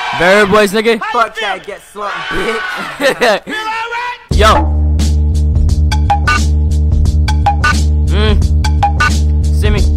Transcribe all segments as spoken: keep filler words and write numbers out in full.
Very boys, nigga. Fuck that, get slumped, bitch. Yo. Mm. See me.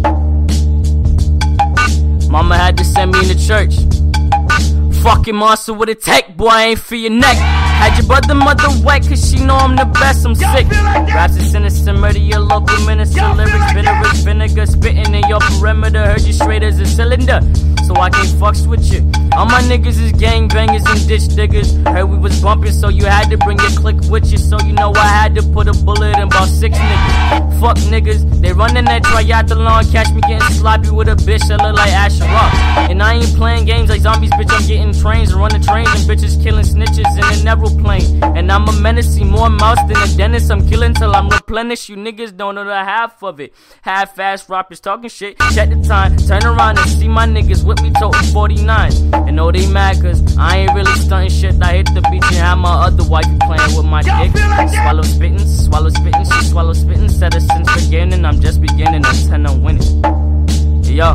Mama had to send me into church. Fucking monster with a tech, boy, I ain't for your neck. Had your brother mother wet, cause she know I'm the best, I'm sick. Raps are sinister, murder your local minister. Lyrics, bitter rich vinegar, spitting in your perimeter. Heard you straight as a cylinder, so I can't fucks with you. All my niggas is gangbangers and ditch diggers. Heard we was bumping, so you had to bring your clique with you. So you know I had to put a bullet in about six niggas. Fuck niggas, they running that triathlon. Catch me getting sloppy with a bitch that look like Asher Rock. And I ain't playing games like zombies, bitch, I'm getting trains and running trains and bitches killing snitches in an aeroplane. And I'm a menace, see more mouse than a dentist. I'm killing till I'm replenished. You niggas don't know the half of it. Half-ass rappers talking shit. Check the time, turn around and see my niggas with me toting forty-nine. And know they mad cause I ain't really stunting shit. I hit the beach and have my other wife playing with my dick. Swallow spittin', swallow spittin', she swallow spittin'. Said it since beginning, I'm just beginning. I'm ten, I'm winning. Yo.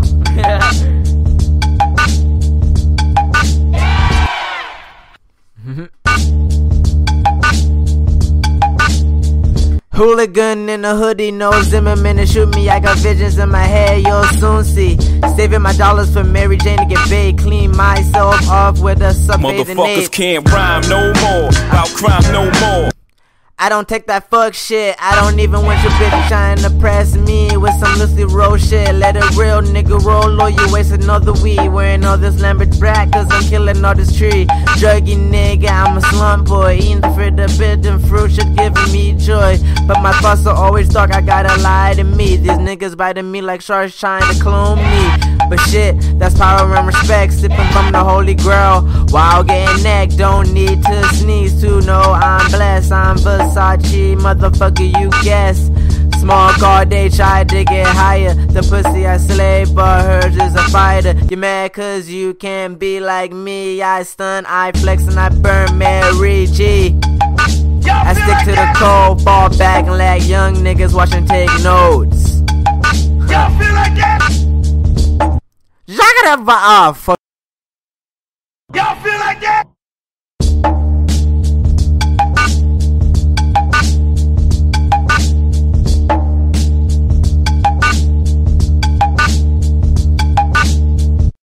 Hooligan in a hoodie, no Zimmerman to shoot me. I got visions in my head, you'll soon see. Saving my dollars for Mary Jane to get paid. Clean myself off with a sunbathing Motherfuckers aid. can't rhyme no more, about crime no more. I don't take that fuck shit. I don't even want your bitch trying to press me with some loosely roll shit. Let a real nigga roll or you waste another weed. Wearing all this Lambert brat cause I'm killing all this tree. Druggy nigga, I'm a slump boy. Eating the forbidden fruit shit giving me joy. But my thoughts are always dark, I gotta lie to me. These niggas biting me like sharks trying to clone me. But shit, that's power and respect. Sipping from the holy grail while getting neck. Don't need to sneeze to know I'm blessed. I'm Versace, motherfucker, you guess. Small car, they try to get higher. The pussy I slay, but hers is a fighter. You mad cause you can't be like me. I stun, I flex, and I burn Mary G. I stick to the cold, fall back and let young niggas watch and take notes. Y'all feel like that? Y'all gotta fuck. Y'all feel like that?